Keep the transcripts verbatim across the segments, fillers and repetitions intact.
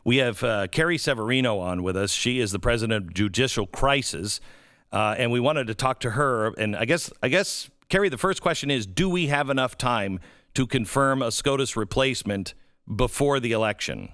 We have uh, Carrie Severino on with us. She is the president of Judicial Crisis, uh, and we wanted to talk to her. And I guess, I guess, Carrie, the first question is, do we have enough time to confirm a SCOTUS replacement before the election?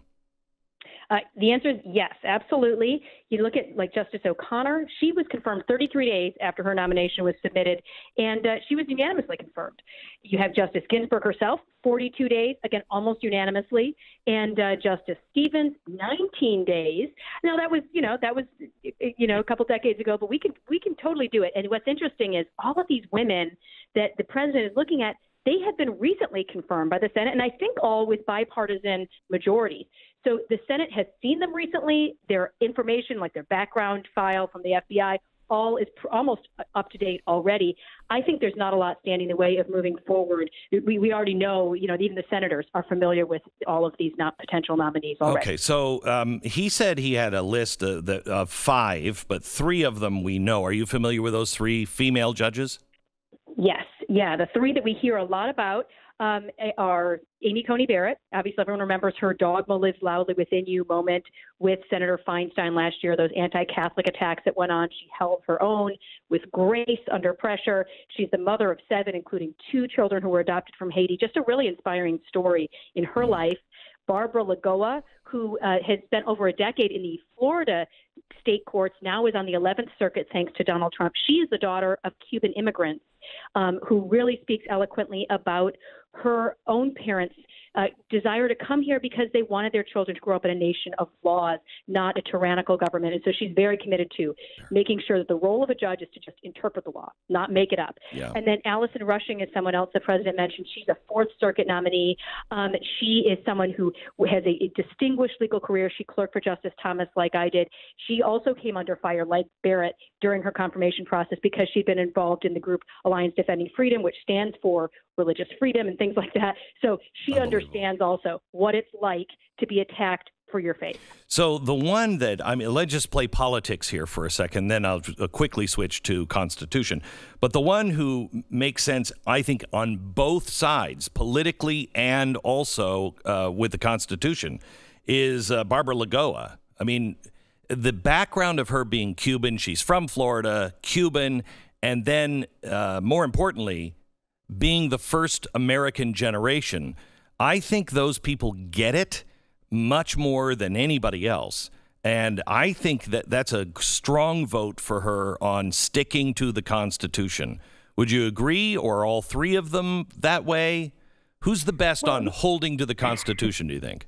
Uh, the answer is yes, absolutely. You look at like Justice O'Connor, she was confirmed thirty-three days after her nomination was submitted, and uh, she was unanimously confirmed. You have Justice Ginsburg herself, forty-two days, again, almost unanimously, and uh, Justice Stevens, nineteen days. Now that was, you know, that was, you know, a couple decades ago, but we can, we can totally do it. And what's interesting is all of these women that the president is looking at, they have been recently confirmed by the Senate, and I think all with bipartisan majorities. So the Senate has seen them recently. Their information, like their background file from the F B I, all is pr- almost up to date already. I think there's not a lot standing in the way of moving forward. We, we already know, you know, even the senators are familiar with all of these not potential nominees already. Okay, so um, he said he had a list of, the, of five, but three of them we know. Are you familiar with those three female judges? Yes. Yeah, the three that we hear a lot about um, are Amy Coney Barrett. Obviously, everyone remembers her dogma lives loudly within you moment with Senator Feinstein last year, those anti-Catholic attacks that went on. She held her own with grace under pressure. She's the mother of seven, including two children who were adopted from Haiti. Just a really inspiring story in her life. Barbara Lagoa, who uh, has spent over a decade in the Florida state courts, now is on the eleventh Circuit thanks to Donald Trump. She is the daughter of Cuban immigrants um, who really speaks eloquently about her own parents' uh, desire to come here because they wanted their children to grow up in a nation of laws, not a tyrannical government. And so she's very committed to making sure that the role of a judge is to just interpret the law, not make it up. Yeah. And then Allison Rushing is someone else the president mentioned. She's a Fourth Circuit nominee. Um, she is someone who has a, a distinguished legal career. She clerked for Justice Thomas like I did. She also came under fire, like Barrett, during her confirmation process because she'd been involved in the group Alliance Defending Freedom, which stands for religious freedom and things like that. So she understands also what it's like to be attacked for your faith. So the one that, I mean, let's just play politics here for a second, then I'll quickly switch to Constitution. But the one who makes sense, I think, on both sides, politically and also uh, with the Constitution, is uh, Barbara Lagoa. I mean, the background of her being Cuban, she's from Florida, Cuban, and then, uh, more importantly, being the first American generation. I think those people get it much more than anybody else. And I think that that's a strong vote for her on sticking to the Constitution. Would you agree, or are all three of them that way? Who's the best well, on holding to the Constitution, do you think?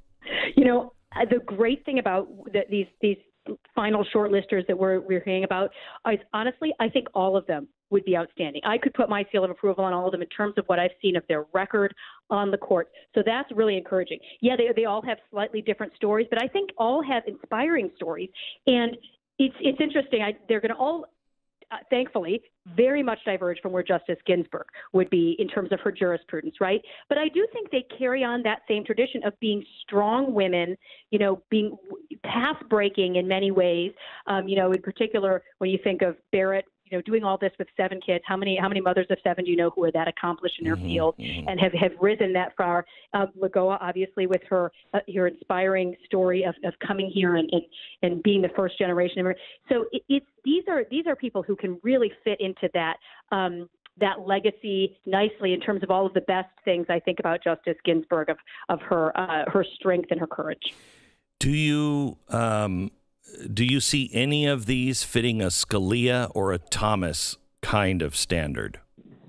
You know, the great thing about the, these these final shortlisters that we're, we're hearing about is, honestly, I think all of them would be outstanding. I could put my seal of approval on all of them in terms of what I've seen of their record on the court. So that's really encouraging. Yeah, they they all have slightly different stories, but I think all have inspiring stories. And it's it's interesting. I, they're going to all, uh, thankfully, very much diverge from where Justice Ginsburg would be in terms of her jurisprudence, right? But I do think they carry on that same tradition of being strong women, you know, being path-breaking in many ways. Um, you know, in particular, when you think of Barrett, you know, doing all this with seven kids, how many how many mothers of seven do you know who are that accomplished in her mm-hmm, field mm-hmm. and have, have risen that far? Uh, Lagoa, obviously, with her uh, her inspiring story of, of coming here and, and, and being the first generation. So it, it's these are these are people who can really fit into that um, that legacy nicely in terms of all of the best things I think about Justice Ginsburg of of her uh, her strength and her courage. Do you um, do you see any of these fitting a Scalia or a Thomas kind of standard?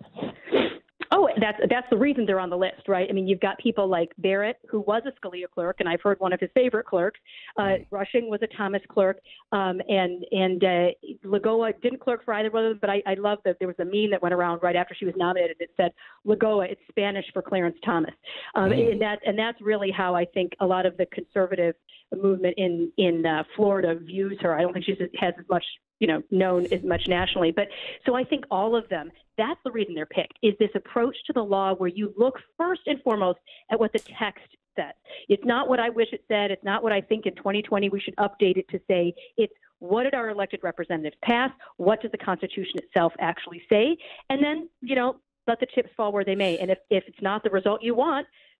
Oh, that's that's the reason they're on the list, right? I mean, you've got people like Barrett, who was a Scalia clerk, and I've heard one of his favorite clerks. Uh, Rushing was a Thomas clerk, um, and and uh, Lagoa didn't clerk for either one of them. But I, I love that there was a meme that went around right after she was nominated that said Lagoa, it's Spanish for Clarence Thomas, um, mm. and that and that's really how I think a lot of the conservative movement in in uh, Florida views her. I don't think she has as much, you know, known as much nationally. But so I think all of them, that's the reason they're picked, is this approach to the law where you look first and foremost at what the text says. It's not what I wish it said. It's not what I think in twenty twenty we should update it to say. It's what did our elected representatives pass? What does the Constitution itself actually say? And then, you know, let the chips fall where they may. And if, if it's not the result you want,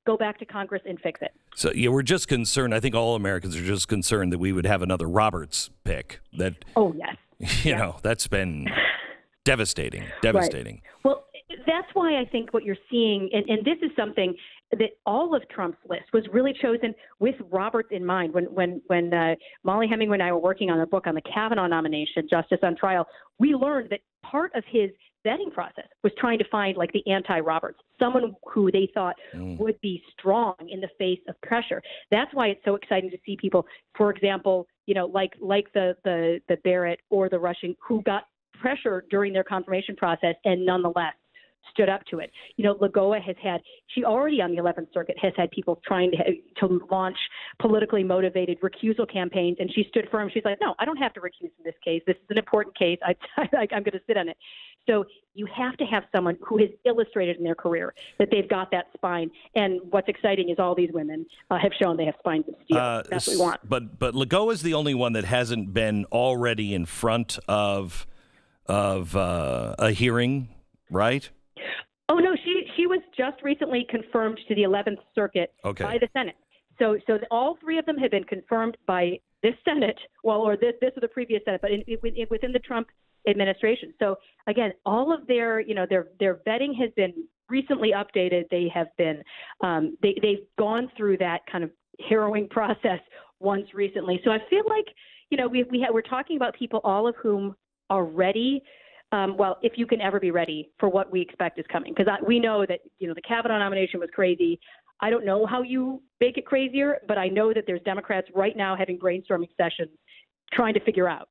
go back to Congress and fix it. So yeah, we're just concerned. I think all Americans are just concerned that we would have another Roberts pick. That oh yes, you yes. know that's been devastating, devastating. Right. Well, that's why I think what you're seeing, and, and this is something that all of Trump's list was really chosen with Roberts in mind. When when when uh, Molly Hemingway and I were working on a book on the Kavanaugh nomination, Justice on Trial, we learned that part of his vetting process was trying to find like the anti-Roberts, someone who they thought mm. would be strong in the face of pressure. That's why it's so exciting to see people, for example, you know, like like the the the Barrett or the Rushing, who got pressure during their confirmation process and nonetheless stood up to it. You know, Lagoa has had, she already on the eleventh Circuit has had people trying to to launch politically motivated recusal campaigns, and she stood firm. She's like, no, I don't have to recuse in this case. This is an important case. I, I, I'm going to sit on it. So you have to have someone who has illustrated in their career that they've got that spine. And what's exciting is all these women uh, have shown they have spines of steel. Uh, That's what we want. But but Lagoa is the only one that hasn't been already in front of of uh, a hearing, right? Oh, no, she she was just recently confirmed to the eleventh Circuit okay. by the Senate. So so the, all three of them have been confirmed by this Senate, well, or this this or the previous Senate, but in, in, within the Trump administration. So, again, all of their, you know, their their vetting has been recently updated. They have been, um, they, they've gone through that kind of harrowing process once recently. So I feel like, you know, we, we have, we're talking about people, all of whom are ready. Um, well, if you can ever be ready for what we expect is coming, because we know that, you know, the Kavanaugh nomination was crazy. I don't know how you make it crazier, but I know that there's Democrats right now having brainstorming sessions trying to figure out.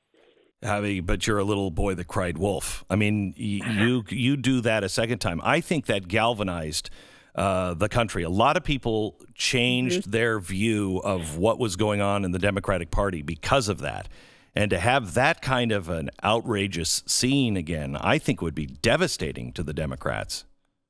I mean, but you're a little boy that cried wolf. I mean, you you do that a second time. I think that galvanized uh, the country. A lot of people changed mm-hmm. their view of what was going on in the Democratic Party because of that. And to have that kind of an outrageous scene again, I think would be devastating to the Democrats.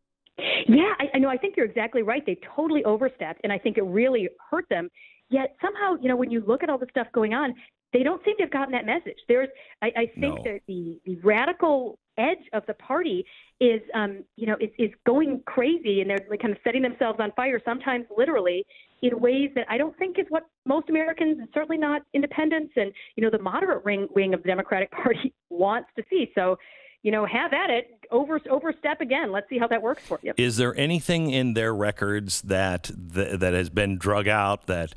Yeah, I, I know. I think you're exactly right. They totally overstepped, and I think it really hurt them. Yet somehow, you know, when you look at all the stuff going on, they don't seem to have gotten that message. There's, I, I think no. that the, the radical edge of the party is, um, you know, is, is going crazy, and they're like kind of setting themselves on fire, sometimes literally, in ways that I don't think is what most Americans, and certainly not independents, and, you know, the moderate wing, wing of the Democratic Party wants to see. So, you know, have at it, over overstep again. Let's see how that works for you. Is there anything in their records that th- that has been drug out that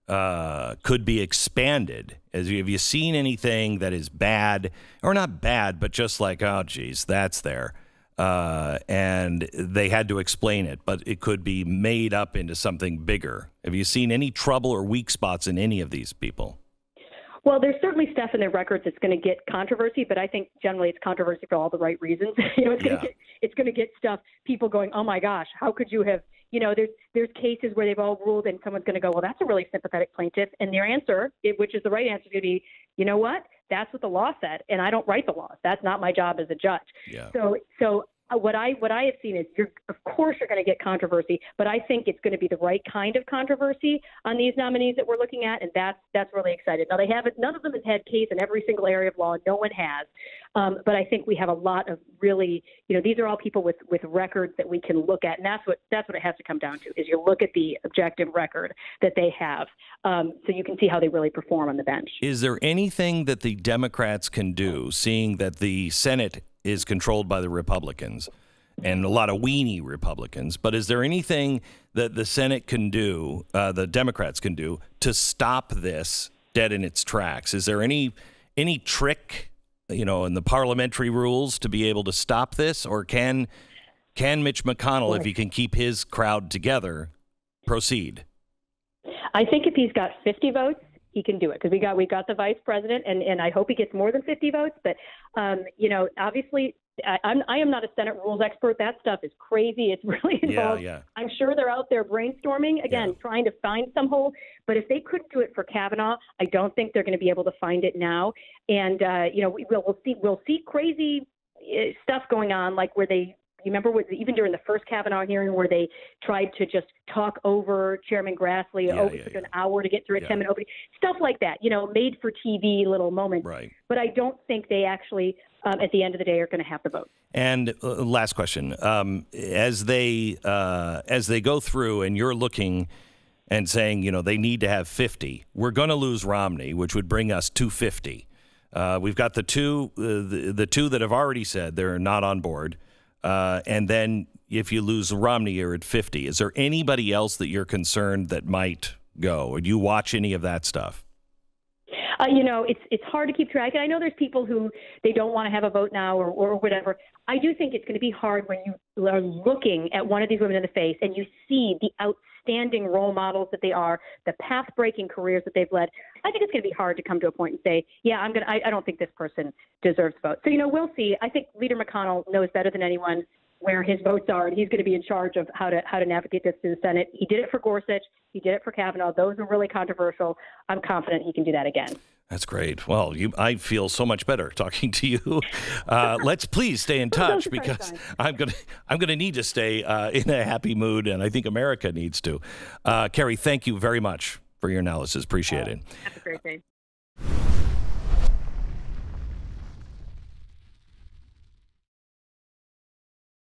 uh, could be expanded? As you, have you seen anything that is bad, or not bad, but just like, oh, geez, that's there, uh, and they had to explain it, but it could be made up into something bigger? Have you seen any trouble or weak spots in any of these people? Well, there's certainly stuff in their records that's going to get controversy, but I think generally it's controversy for all the right reasons. you know, it's going to yeah. get it's going to get stuff, people going, oh my gosh, how could you have, you know, there's there's cases where they've all ruled and someone's going to go, well, that's a really sympathetic plaintiff. And their answer, it, which is the right answer, is going to be, you know what, that's what the law said, and I don't write the laws. That's not my job as a judge. Yeah. So, so what I what I have seen is, you're, of course, you're going to get controversy, but I think it's going to be the right kind of controversy on these nominees that we're looking at, and that's that's really exciting. Now, they haven't, none of them has had case in every single area of law. No one has, um, but I think we have a lot of really, you know, these are all people with with records that we can look at, and that's what that's what it has to come down to. Is you look at the objective record that they have, um, so you can see how they really perform on the bench. Is there anything that the Democrats can do, seeing that the Senate is controlled by the Republicans and a lot of weenie Republicans, but is there anything that the Senate can do, uh, the Democrats can do, to stop this dead in its tracks? Is there any any trick, you know, in the parliamentary rules to be able to stop this, or can can Mitch McConnell, if he can keep his crowd together, proceed? I think if he's got fifty votes, he can do it, because we got we got the vice president, and, and I hope he gets more than fifty votes. But um, you know, obviously, I, I'm I am not a Senate rules expert. That stuff is crazy. It's really involved. Yeah, yeah. I'm sure they're out there brainstorming again, yeah. trying to find some hole. But if they couldn't do it for Kavanaugh, I don't think they're going to be able to find it now. And uh, you know, we, we'll we'll see we'll see crazy uh, stuff going on, like where they You remember what, even during the first Kavanaugh hearing where they tried to just talk over Chairman Grassley, yeah, oh, it yeah, took yeah. an hour to get through a yeah. ten-minute opening, stuff like that, you know, made for T V little moments. Right. But I don't think they actually, um, at the end of the day, are going to have the vote. And uh, last question, um, as they uh, as they go through and you're looking and saying, you know, they need to have fifty, we're going to lose Romney, which would bring us to fifty. Uh, we've got the two, uh, the, the two that have already said they're not on board. Uh, and then if you lose Romney, you're at fifty. Is there anybody else that you're concerned that might go? Or do you watch any of that stuff? Uh, you know, it's it's hard to keep track. And I know there's people who they don't want to have a vote now or, or whatever. I do think it's going to be hard when you are looking at one of these women in the face and you see the outstanding role models that they are, the path-breaking careers that they've led. I think it's going to be hard to come to a point and say, yeah, I'm going to, I, I don't think this person deserves a vote. So, you know, we'll see. I think Leader McConnell knows better than anyone where his votes are, and he's going to be in charge of how to how to navigate this to the Senate. He did it for Gorsuch. He did it for Kavanaugh. Those were really controversial. I'm confident he can do that again. That's great. Well, you, I feel so much better talking to you. Uh, let's please stay in touch because I'm gonna I'm gonna need to stay uh, in a happy mood, and I think America needs to. Uh, Carrie, thank you very much for your analysis. Appreciate uh, it. Have a great day.